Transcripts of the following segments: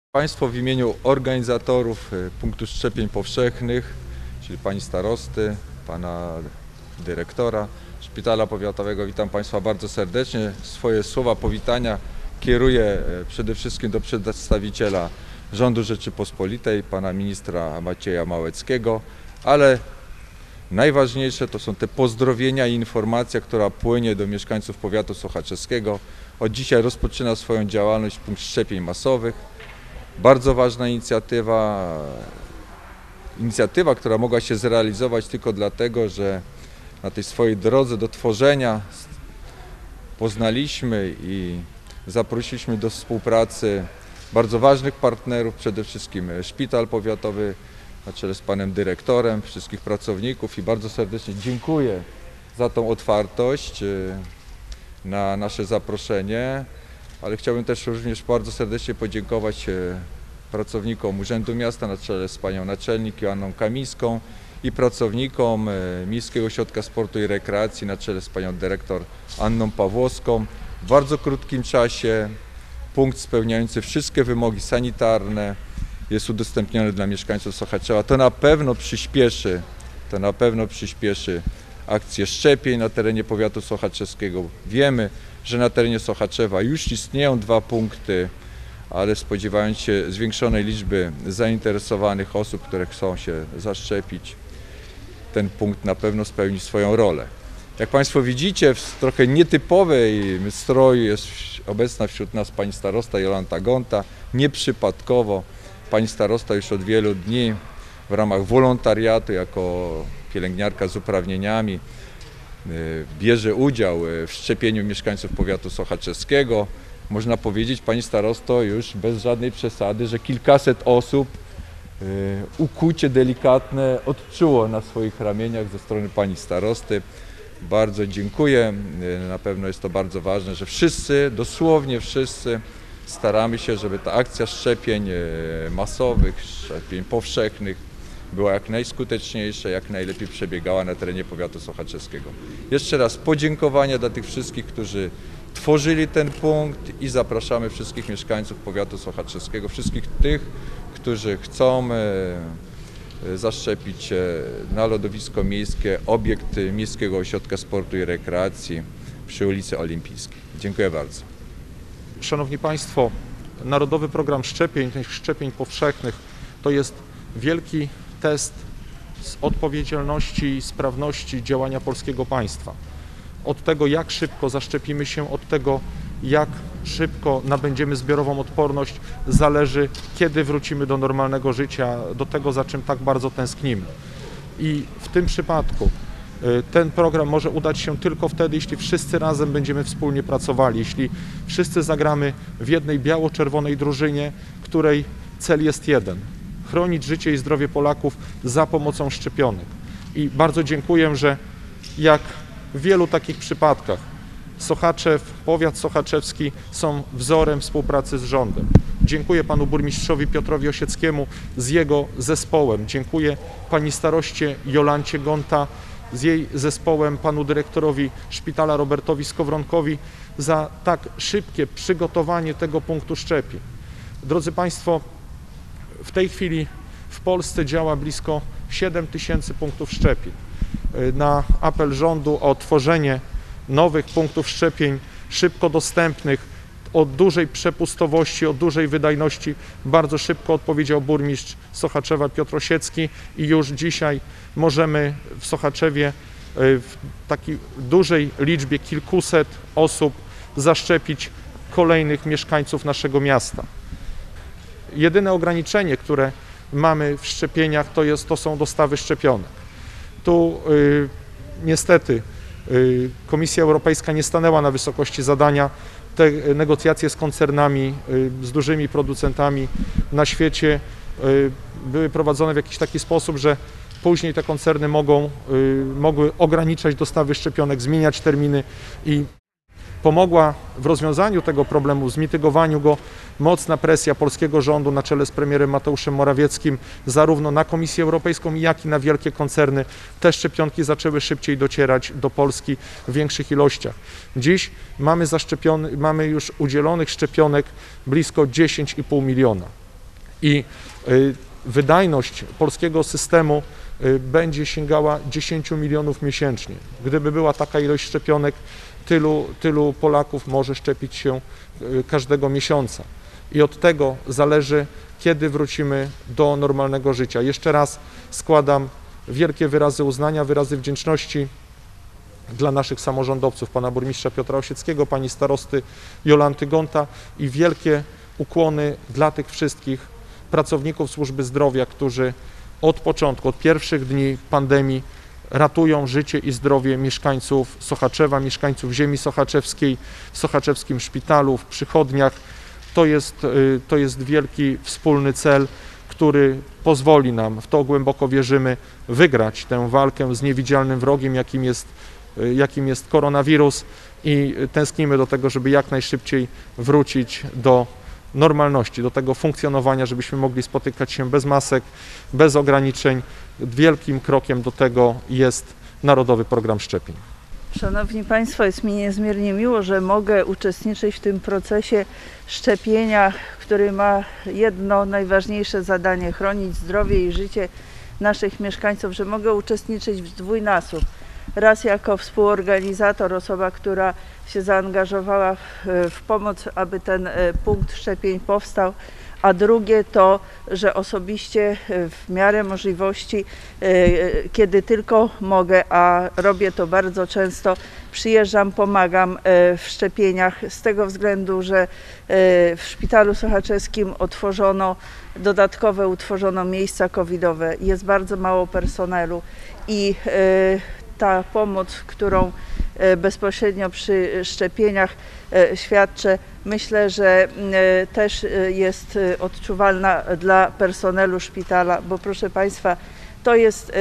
Państwo w imieniu organizatorów punktu szczepień powszechnych, czyli pani starosty, pana dyrektora Szpitala Powiatowego, witam Państwa bardzo serdecznie. Swoje słowa powitania kieruję przede wszystkim do przedstawiciela rządu Rzeczypospolitej, pana ministra Macieja Małeckiego, ale najważniejsze to są te pozdrowienia i informacja, która płynie do mieszkańców powiatu sochaczewskiego. Od dzisiaj rozpoczyna swoją działalność punkt szczepień masowych. Bardzo ważna inicjatywa, która mogła się zrealizować tylko dlatego, że na tej swojej drodze do tworzenia poznaliśmy i zaprosiliśmy do współpracy bardzo ważnych partnerów, przede wszystkim Szpital Powiatowy na czele z panem dyrektorem, wszystkich pracowników i bardzo serdecznie dziękuję za tą otwartość na nasze zaproszenie. Ale chciałbym też również bardzo serdecznie podziękować pracownikom Urzędu Miasta na czele z panią naczelnik Joanną Kamińską i pracownikom Miejskiego Ośrodka Sportu i Rekreacji na czele z panią dyrektor Anną Pawłowską. W bardzo krótkim czasie punkt spełniający wszystkie wymogi sanitarne jest udostępniony dla mieszkańców Sochaczewa. To na pewno przyspieszy akcję szczepień na terenie powiatu sochaczewskiego. Wiemy, że na terenie Sochaczewa już istnieją 2 punkty, ale spodziewając się zwiększonej liczby zainteresowanych osób, które chcą się zaszczepić, ten punkt na pewno spełni swoją rolę. Jak Państwo widzicie, w trochę nietypowej stroju jest obecna wśród nas pani starosta Jolanta Gonta. Nieprzypadkowo pani starosta już od wielu dni w ramach wolontariatu jako pielęgniarka z uprawnieniami bierze udział w szczepieniu mieszkańców powiatu sochaczewskiego. Można powiedzieć, pani starosto, już bez żadnej przesady, że kilkaset osób ukucie delikatne odczuło na swoich ramieniach ze strony pani starosty. Bardzo dziękuję. Na pewno jest to bardzo ważne, że wszyscy, dosłownie wszyscy staramy się, żeby ta akcja szczepień masowych, szczepień powszechnych była jak najskuteczniejsza, jak najlepiej przebiegała na terenie powiatu sochaczewskiego. Jeszcze raz podziękowania dla tych wszystkich, którzy tworzyli ten punkt i zapraszamy wszystkich mieszkańców powiatu sochaczewskiego, wszystkich tych, którzy chcą zaszczepić się na lodowisko miejskie, obiekt Miejskiego Ośrodka Sportu i Rekreacji przy ulicy Olimpijskiej. Dziękuję bardzo. Szanowni Państwo, Narodowy Program Szczepień, tych szczepień powszechnych, to jest wielki test z odpowiedzialności i sprawności działania polskiego państwa. Od tego, jak szybko zaszczepimy się, od tego, jak szybko nabędziemy zbiorową odporność, zależy, kiedy wrócimy do normalnego życia, do tego, za czym tak bardzo tęsknimy. I w tym przypadku ten program może udać się tylko wtedy, jeśli wszyscy razem będziemy wspólnie pracowali, jeśli wszyscy zagramy w jednej biało-czerwonej drużynie, której cel jest jeden: chronić życie i zdrowie Polaków za pomocą szczepionek. I bardzo dziękuję, że jak w wielu takich przypadkach Sochaczew, powiat sochaczewski są wzorem współpracy z rządem. Dziękuję panu burmistrzowi Piotrowi Osieckiemu z jego zespołem. Dziękuję pani staroście Jolancie Gonta z jej zespołem, panu dyrektorowi szpitala Robertowi Skowronkowi za tak szybkie przygotowanie tego punktu szczepień. Drodzy Państwo, w tej chwili w Polsce działa blisko 7 000 punktów szczepień. Na apel rządu o tworzenie nowych punktów szczepień szybko dostępnych, o dużej przepustowości, o dużej wydajności bardzo szybko odpowiedział burmistrz Sochaczewa Piotr Osiecki i już dzisiaj możemy w Sochaczewie w takiej dużej liczbie kilkuset osób zaszczepić kolejnych mieszkańców naszego miasta. Jedyne ograniczenie, które mamy w szczepieniach, to są dostawy szczepionek. Tu niestety Komisja Europejska nie stanęła na wysokości zadania. Te negocjacje z koncernami, z dużymi producentami na świecie były prowadzone w jakiś taki sposób, że później te koncerny mogły ograniczać dostawy szczepionek, zmieniać terminy i pomogła w rozwiązaniu tego problemu, w zmitygowaniu go mocna presja polskiego rządu na czele z premierem Mateuszem Morawieckim, zarówno na Komisję Europejską, jak i na wielkie koncerny. Te szczepionki zaczęły szybciej docierać do Polski w większych ilościach. Dziś mamy już udzielonych szczepionek blisko 10,5 miliona. i wydajność polskiego systemu będzie sięgała 10 milionów miesięcznie. Gdyby była taka ilość szczepionek, tylu Polaków może szczepić się każdego miesiąca. I od tego zależy, kiedy wrócimy do normalnego życia. Jeszcze raz składam wielkie wyrazy uznania, wyrazy wdzięczności dla naszych samorządowców, pana burmistrza Piotra Osieckiego, pani starosty Jolanty Gonta i wielkie ukłony dla tych wszystkich pracowników służby zdrowia, którzy od początku, od pierwszych dni pandemii ratują życie i zdrowie mieszkańców Sochaczewa, mieszkańców ziemi sochaczewskiej, w sochaczewskim szpitalu, w przychodniach. To jest wielki wspólny cel, który pozwoli nam, w to głęboko wierzymy, wygrać tę walkę z niewidzialnym wrogiem, jakim jest koronawirus, i tęsknimy do tego, żeby jak najszybciej wrócić do normalności, do tego funkcjonowania, żebyśmy mogli spotykać się bez masek, bez ograniczeń. Wielkim krokiem do tego jest Narodowy Program Szczepień. Szanowni Państwo, jest mi niezmiernie miło, że mogę uczestniczyć w tym procesie szczepienia, który ma jedno najważniejsze zadanie: chronić zdrowie i życie naszych mieszkańców, że mogę uczestniczyć w dwójnasób. Raz jako współorganizator, osoba, która się zaangażowała w pomoc, aby ten punkt szczepień powstał, a drugie to, że osobiście w miarę możliwości, kiedy tylko mogę, a robię to bardzo często, przyjeżdżam, pomagam w szczepieniach z tego względu, że w Szpitalu Sochaczewskim utworzono miejsca covidowe. Jest bardzo mało personelu i ta pomoc, którą bezpośrednio przy szczepieniach świadczę, myślę, że też jest odczuwalna dla personelu szpitala, bo proszę Państwa, to jest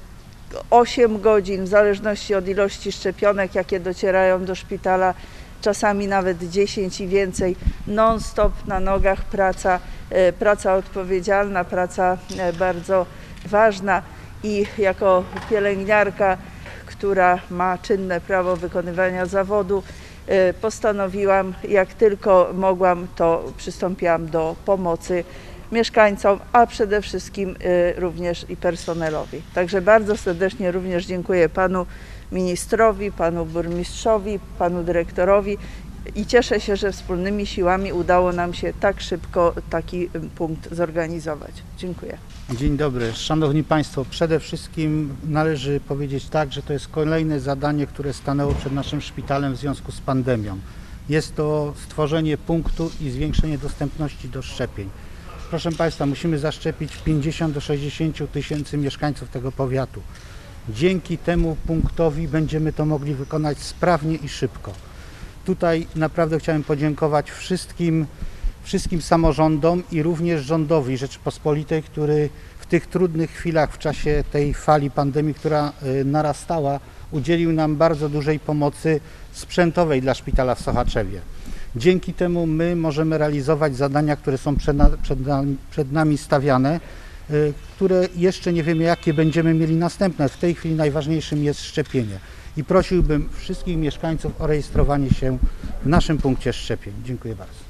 8 godzin, w zależności od ilości szczepionek, jakie docierają do szpitala, czasami nawet 10 i więcej, non-stop na nogach praca odpowiedzialna, praca bardzo ważna, i jako pielęgniarka, która ma czynne prawo wykonywania zawodu, postanowiłam, jak tylko mogłam, to przystąpiłam do pomocy mieszkańcom, a przede wszystkim również i personelowi. Także bardzo serdecznie również dziękuję panu ministrowi, panu burmistrzowi, panu dyrektorowi i cieszę się, że wspólnymi siłami udało nam się tak szybko taki punkt zorganizować. Dziękuję. Dzień dobry. Szanowni Państwo, przede wszystkim należy powiedzieć tak, że to jest kolejne zadanie, które stanęło przed naszym szpitalem w związku z pandemią. Jest to stworzenie punktu i zwiększenie dostępności do szczepień. Proszę Państwa, musimy zaszczepić 50 do 60 tysięcy mieszkańców tego powiatu. Dzięki temu punktowi będziemy to mogli wykonać sprawnie i szybko. Tutaj naprawdę chciałem podziękować wszystkim samorządom i również rządowi Rzeczypospolitej, który w tych trudnych chwilach w czasie tej fali pandemii, która narastała, udzielił nam bardzo dużej pomocy sprzętowej dla szpitala w Sochaczewie. Dzięki temu my możemy realizować zadania, które są przed nami stawiane, które jeszcze nie wiemy, jakie będziemy mieli następne. W tej chwili najważniejszym jest szczepienie. I prosiłbym wszystkich mieszkańców o rejestrowanie się w naszym punkcie szczepień. Dziękuję bardzo.